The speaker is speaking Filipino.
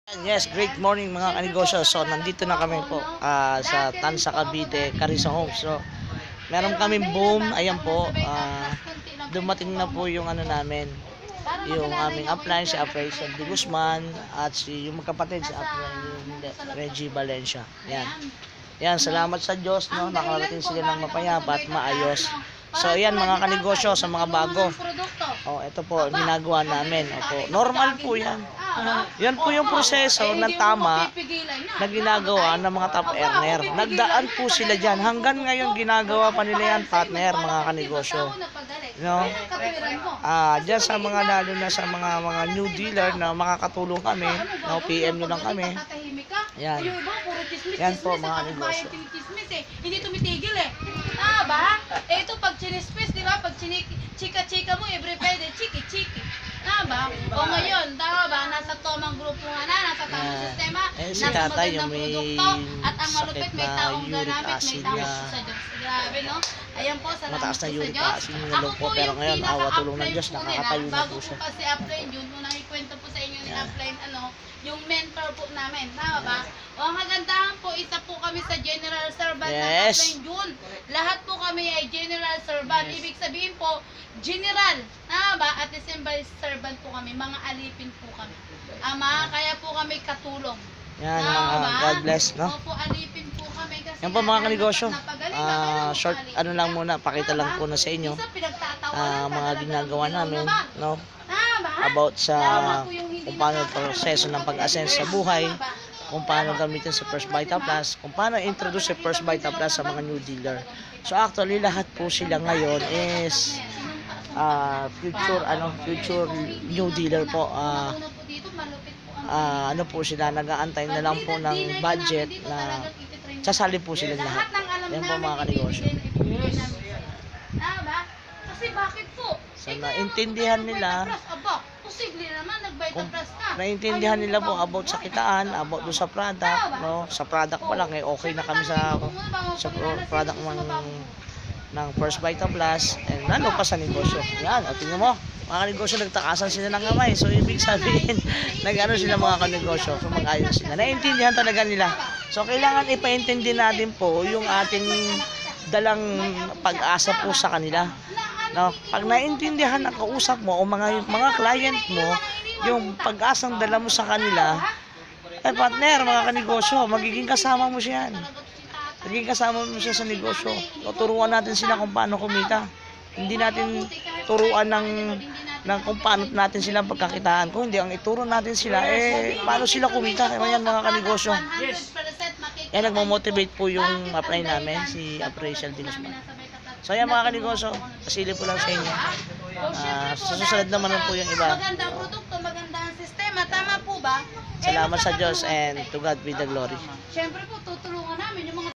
Yes, great morning mga kanegosyo. So, nandito na kami po sa Tansa, Cavite, Carissa Homes. So, meron kaming boom. Ayan po, dumating na po yung ano namin, yung aming upline, si Appraisal de Guzman, at yung magkapatid, si Reggie Valencia. Yan. Yan, salamat sa Diyos, no? Nakarating sila ng mapayapa at maayos. So, ayan mga kanegosyo sa mga bago. Oh, ito po, ginagawa namin. Opo, normal po yan. Yan po yung proseso ng tama na ginagawa ng mga top earner. Nagdaan po sila dyan. Hanggang ngayon ginagawa pa nila yan, partner, mga kanegosyo. No? Dyan sa mga, lalo na sa mga new dealer na makakatulong kami, no, PM nyo lang kami. Yan. Yan po mga kanegosyo. Hindi tumitigil eh. Ba? Ito pag chinismis, di ba? Pag chika-chika mo, every Friday, chiki-chiki. Ba? O ngayon, tama ba? Nasa tamang grupo nga na, nasa tamang sistema, Si nasa tatay yung magandang may produkto, at ang malupit, may taong uric ganamit, may acid taong na sa Diyos. Grabe, no? Ayan po, salamat mataas na po sa uric Diyos. acid nilolong po, pero ngayon, awa tulong ng Diyos, nakakatayo na Bago po po siya. kasi upline yun, nung nakikwento po sa inyo ni upline, yung mentor po namin, tama ba? O ang kagandahan po, isa po kami sa General Servant ng upline June. Lahat po kami ay General Servant. Ibig sabihin po, General, tama ba? At December Servant po kami, mga alipin po kami. Ama, kaya po kami katulong. Yan, God bless, no? Opo, alipin po kami kasi yan po mga kanegosyo. Short, alipin. ano lang muna, pakita lang po na sa inyo. Mga ginagawa namin, no? About sa kung paano proseso ng pag-ascend sa buhay, kung paano gamitin sa First Vita Plus, kung paano introduce sa First Vita Plus sa mga new dealer. So actually lahat po sila ngayon is future new dealer po. Ano po sila, nag-aantay na lang po ng budget na sasali po sila lahat. Yan po mga kanegosyo. Kasi bakit po? So naintindihan nila, posible naman nag-Vita Plus na. naintindihan nila po about sa kitaan, about do sa product, no? Sa product pa lang okay na kami sa product ng First Vita Plus, and lalo pa sa negosyo. Yan, o tingnan mo, mga kanegosyo nagtakasan sila ng kamay. So ibig sabihin, nag-ano sila mga kanegosyo, so mag-ayos sila. Naintindihan talaga nila. So kailangan ipaintindi natin po yung ating dalang pag-asa po sa kanila. No, pag naintindihan ang kausap mo o mga client mo, yung pag-asang dala mo sa kanila, partner, mga kanegosyo, magiging kasama mo siya yan. Magiging kasama mo siya sa negosyo. Turuan natin sila kung paano kumita. Hindi natin turuan ng kung paano natin sila pagkakitaan. Kung hindi, ang ituro natin sila, paano sila kumita. Yan mga kanegosyo. Yan, nagmamotivate po yung apply namin, si Appraisal de Guzman. So yan mga kanegosyo, pasili po lang sa inyo. Susunod naman po yung iba. Magandang produkto, magandang sistema, tama po ba? Salamat sa Diyos and to God be the glory. Siyempre po, tutulungan namin yung mga